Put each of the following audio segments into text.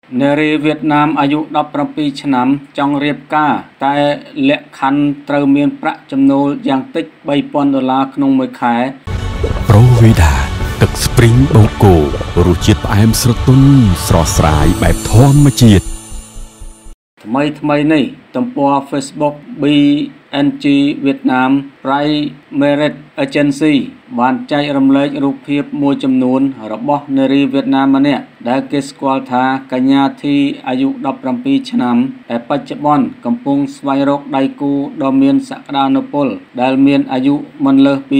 នារីវៀតណាមអាយុ17ឆ្នាំចង់រៀបការតែលក្ខខណ្ឌត្រូវមានប្រាក់ចំណូលយ៉ាងតិច$3,000ក្នុងមួយខែ Pro Vida ទឹកស្ព្រីងបូកូរសជាតិផ្អែមស្រទន់ស្រស់ស្រាយបែបធម្មជាតិថ្មីនេះទំព័រ Facebook BNG Vietnam Private Agency បានចែករំលែករូបភាពមួយចំនួនរបស់នារីវៀតណាមម្នាក់ដែលគេស្គាល់ថាកញ្ញាធីអាយុ17ឆ្នាំដែលបច្ចុប្បន្នកំពុងស្វែងរកដៃគូដ៏មានសក្តានុពលដែលមានអាយុមិនលើសពី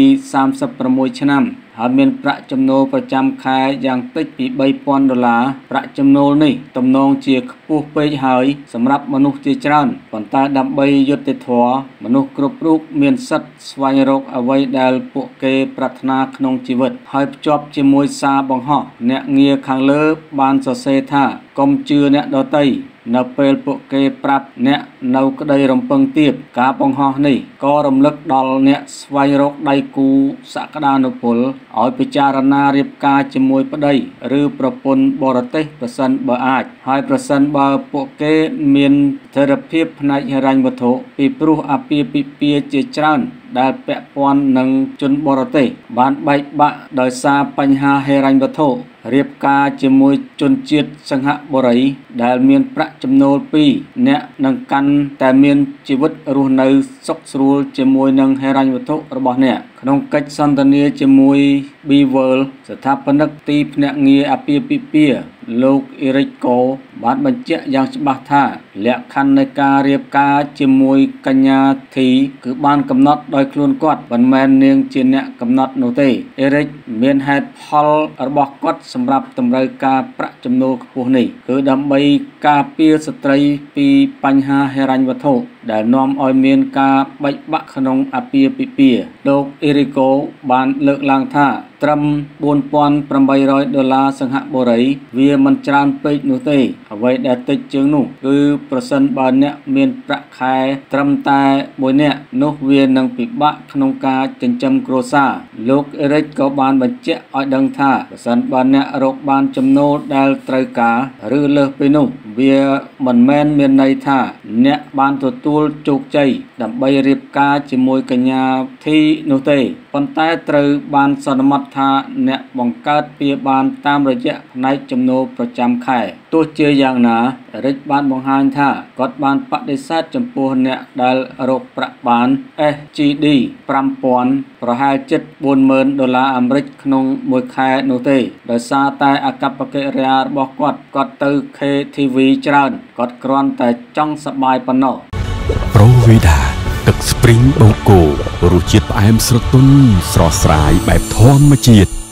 36ឆ្នាំហើយមានប្រាក់ចំណូលប្រចាំខែយ៉ាងតិចពី$3,000ប្រាក់ចំណូលនេះទំនងជាខ្ពស់ពេកហើយសម្រាប់មនុស្សជាច្រើនប៉ុន្តែដើម្បីយុត្តិធម៌មនុស្សគ្រប់រូបមានសិទ្ធិស្វែងរកអ្វីដែលពួកគេប្រាថ្នាក្នុងជីវិតហើយភ្ជាប់ជាមួយសារបង្ហោះអ្នកងារខាងលើបានសរសេរថាកុំជឿអ្នកដទៃនៅពេលពួកគេប្រាប់អ្នកនៅក្តីរំពឹងទៀតការបង្ហោះនេះក៏រំលឹកដល់អ្នកស្វែងរកដៃគូសក្តានុពលឲ្យពិចារណារៀបការជាមួយប្តីឬប្រពន្ធបរទេសប្រសិនបើអាចហើយប្រសិនបើពួកគេមានស្ថិរភាពផ្នែកហិរញ្ញវត្ថុពីព្រោះអាពាហ៍ពិពាហ៍ជាច្រើនដែលពាក់ព័ន្ធនឹងជនបរទេសបានបែកបាក់ដោយសារបញ្ហាហិរញ្ញវត្ថុរៀបការជាមួយជនជាតិសិង្ហបុរីដែលមានប្រាក់ចំណូល2អ្នកនឹងកាន់តែមានជីវិតរស់នៅសុខស្រួលជាមួយនឹងហិរញ្ញវត្ថុរបស់អ្នកក្នុងកិច្ចសន្ទនាជាមួយ Bevel ស្ថាបនិកទីភ្នាក់ងារអាពាហ៍ពិពាហ៍លោកអ៊ីរិកកូបានបញ្ជាក់យ៉ាងច្បាស់ថាលក្ខខណ្ឌនៃការរៀបការជាមួយកញ្ញាធីគឺបានកំណត់ដោយខ្លួនគាត់មិនមែននាងជាអ្នកកំណត់នោះទេអ៊ីរិកមានហេតុផលរបស់គាត់សម្រាប់តម្រូវការប្រាក់ចំណូលខ្ពស់នេះគឺដើម្បីការពារស្ត្រីពីបញ្ហាហិរញ្ញវត្ថុដែលនាំឲ្យមានការបែកបាក់ក្នុងអាពាហ៍ពិពាហ៍លោកអ៊ីរិកូបានលើកឡើងថាត្រឹម$4,800សិង្ហបុរីវាមិនច្រើនពេកនោះទេអ្វីដែលតិចជាងនោះគឺប្រសិនបើអ្នកមានប្រាក់ខែត្រឹមតែ1នាក់នោះវានឹងពិបាកក្នុងការចិញ្ចឹមគ្រួសារលោកអ៊ីរិកក៏បានបញ្ជាក់ឲ្យដឹងថាប្រសិនបើអ្នករកបានចំណូលដែលត្រូវការឬលើសពីនោះវាមិនមែនមានន័យថាអ្នកបានទទួលជោគជ័យដើម្បីរៀបការជាមួយកញ្ញាធីនោះទេប៉ុន្តែត្រូវបានសន្មតថាអ្នកបង្កើតវាបានតាមរយៈផ្នែកចំណូលប្រចាំខែទោះជាយ៉ាងណារិចបានបង្ហាញថាគាត់បានបដិសេធចំពោះអ្នកដែលរកប្រាក់បាន SGD 5000ប្រហែលជិត$40,000អាមេរិកក្នុងមួយខែនោះទេដោយសារតែអាកប្បកិរិយារបស់គាត់ទៅ KTV ច្រើនគាត់គ្រាន់តែចង់សប្បាយប៉ុណ្ណោះ Pro Vida ទឹកស្ព្រីងបូកូរសជាតិផ្អែមស្រទន់ស្រស់ស្រាយបែបធម្មជាតិ